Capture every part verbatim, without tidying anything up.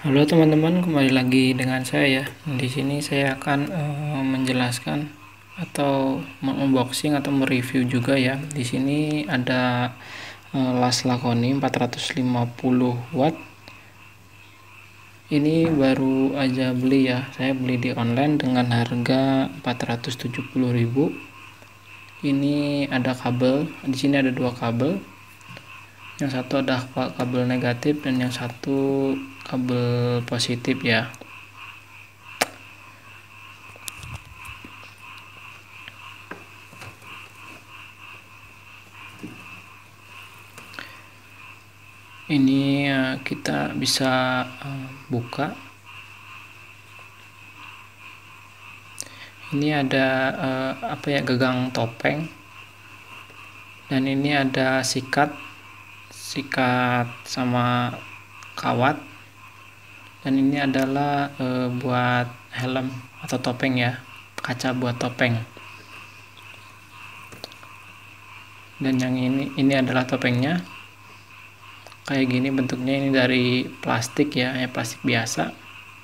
Halo teman-teman, kembali lagi dengan saya ya. Di sini saya akan uh, menjelaskan atau mengunboxing atau mereview juga ya. Di sini ada uh, las Lakoni empat ratus lima puluh watt. Ini baru aja beli ya. Saya beli di online dengan harga empat ratus tujuh puluh ribu. Ini ada kabel. Di sini ada dua kabel. Yang satu ada kabel negatif dan yang satu kabel positif ya. Ini uh, kita bisa uh, buka. Ini ada uh, apa ya, gagang topeng, dan ini ada sikat sikat sama kawat, dan ini adalah uh, buat helm atau topeng ya, kaca buat topeng. Dan yang ini ini adalah topengnya, kayak gini bentuknya. Ini dari plastik ya, ya plastik biasa.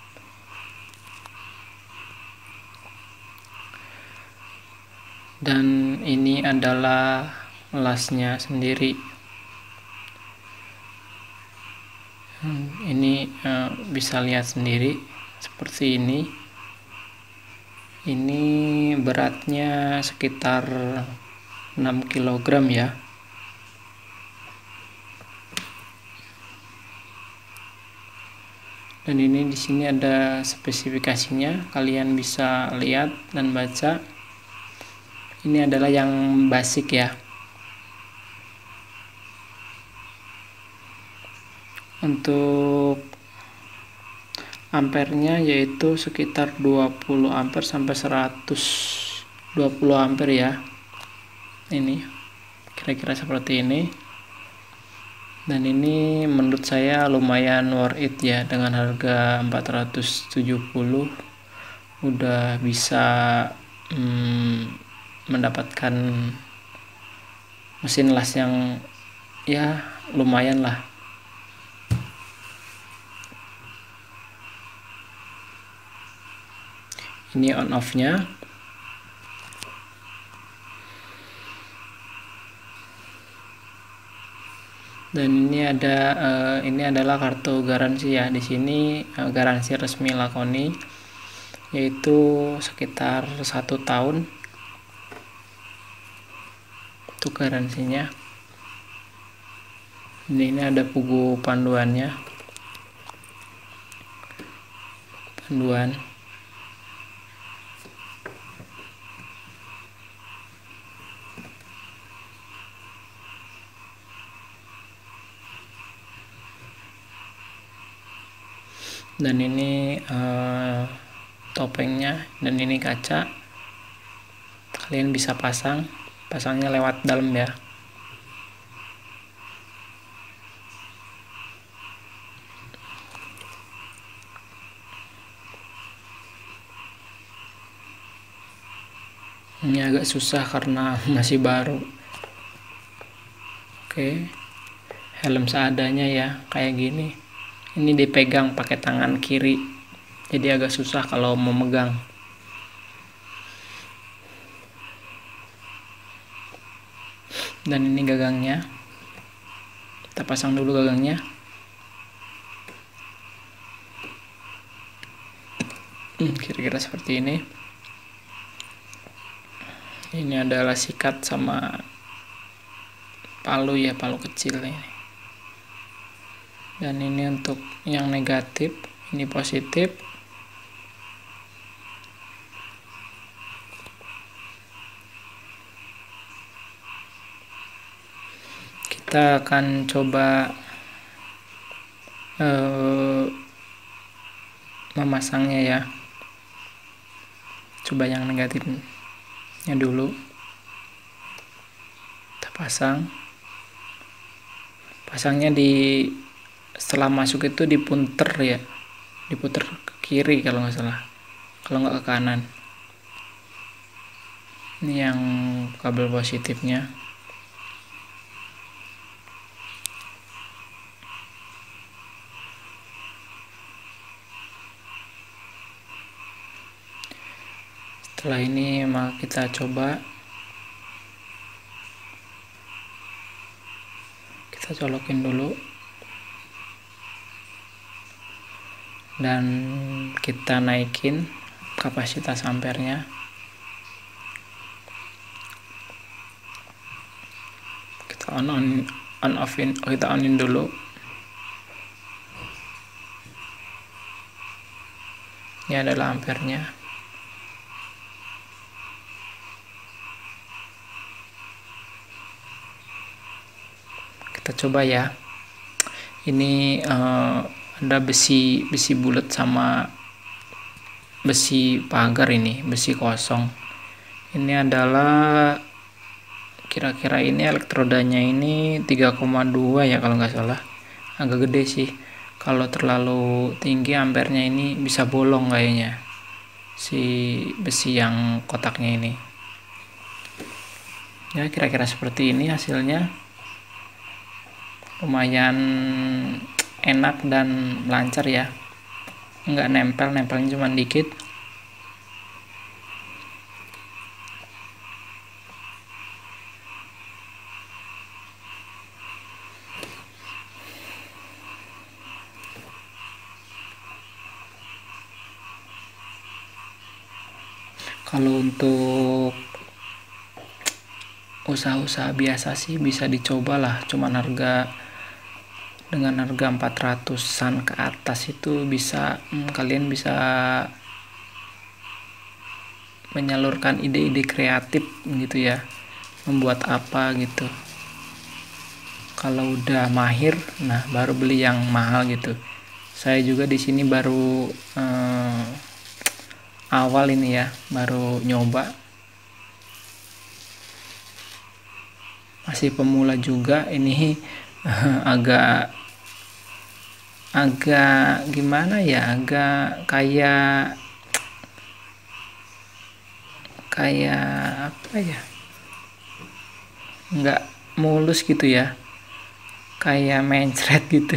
Dan ini adalah lasnya sendiri. Ini uh, bisa lihat sendiri seperti ini. Ini beratnya sekitar enam kilogram ya. Dan ini di sini ada spesifikasinya, kalian bisa lihat dan baca. Ini adalah yang basic ya. Untuk ampernya yaitu sekitar dua puluh ampere sampai seratus dua puluh ampere ya. Ini kira-kira seperti ini. Dan ini menurut saya lumayan worth it ya, dengan harga empat ratus tujuh puluh udah bisa hmm, mendapatkan mesin las yang ya lumayan lah. Ini on off nya. Dan ini ada uh, ini adalah kartu garansi ya. Di sini uh, garansi resmi Lakoni yaitu sekitar satu tahun untuk garansinya. Ini, ini ada buku panduannya, panduan. Dan ini uh, topengnya, dan ini kaca. Kalian bisa pasang pasangnya lewat dalam ya. Ini agak susah karena masih baru. Oke, helm seadanya ya, kayak gini. Ini dipegang pakai tangan kiri, jadi agak susah kalau memegang. Dan ini gagangnya, kita pasang dulu gagangnya. Hmm, kira-kira seperti ini. Ini adalah sikat sama palu ya, palu kecil ini. Dan ini untuk yang negatif, ini positif. Kita akan coba uh, memasangnya ya. Coba yang negatifnya dulu. Kita pasang. Pasangnya di setelah masuk itu diputer ya, diputer ke kiri kalau nggak salah, kalau nggak ke kanan. Ini yang kabel positifnya. Setelah ini maka kita coba, kita colokin dulu dan kita naikin kapasitas ampernya. Kita on on on offin kita onin dulu. Ini adalah ampernya. Kita coba ya. Ini uh, ada besi besi bulat sama besi pagar, ini besi kosong. Ini adalah kira-kira ini elektrodanya ini tiga koma dua ya kalau nggak salah, agak gede sih. Kalau terlalu tinggi ampernya ini bisa bolong kayaknya si besi yang kotaknya ini ya. Kira-kira seperti ini hasilnya, lumayan enak dan lancar ya, nggak nempel, nempelnya cuma dikit. Kalau untuk usaha-usaha biasa sih bisa dicoba lah, cuman harga dengan harga empat ratusan ke atas itu bisa hmm, kalian bisa menyalurkan ide-ide kreatif gitu ya, membuat apa gitu. Kalau udah mahir, nah baru beli yang mahal gitu. Saya juga di sini baru eh, awal ini ya, baru nyoba, masih pemula juga ini. agak agak gimana ya, agak kayak kayak apa ya, nggak mulus gitu ya, kayak mencret gitu.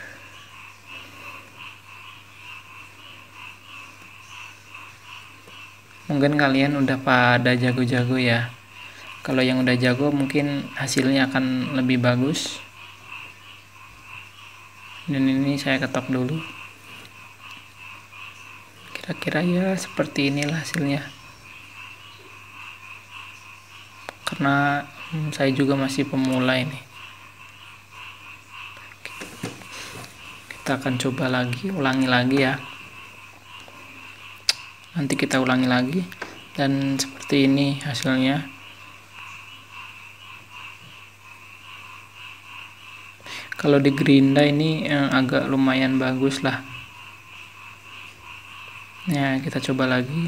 Mungkin kalian udah pada jago-jago ya. Kalau yang udah jago mungkin hasilnya akan lebih bagus. Dan ini saya ketok dulu. Kira-kira ya seperti inilah hasilnya. Karena hmm, saya juga masih pemula ini. Kita akan coba lagi, ulangi lagi ya. Nanti kita ulangi lagi, dan seperti ini hasilnya. Kalau di gerinda ini eh, agak lumayan bagus lah. Ya, kita coba lagi.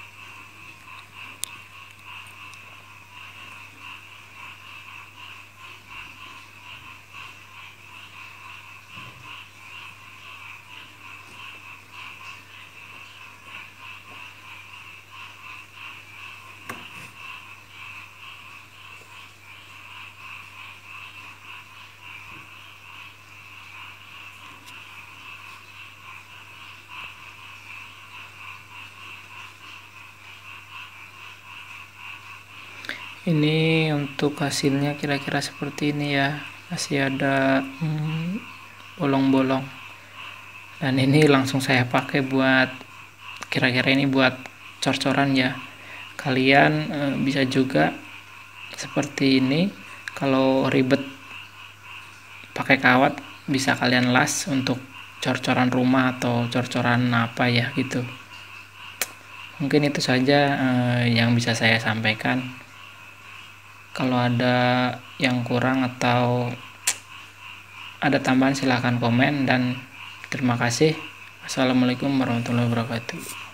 Ini untuk hasilnya kira-kira seperti ini ya, masih ada hmm, bolong-bolong. Dan ini langsung saya pakai buat, kira-kira ini buat cor-coran ya. Kalian e, bisa juga seperti ini. Kalau ribet pakai kawat, bisa kalian las untuk cor-coran rumah atau cor-coran apa ya gitu. Mungkin itu saja e, yang bisa saya sampaikan. Kalau ada yang kurang atau ada tambahan silahkan komen, dan terima kasih. Assalamualaikum warahmatullahi wabarakatuh.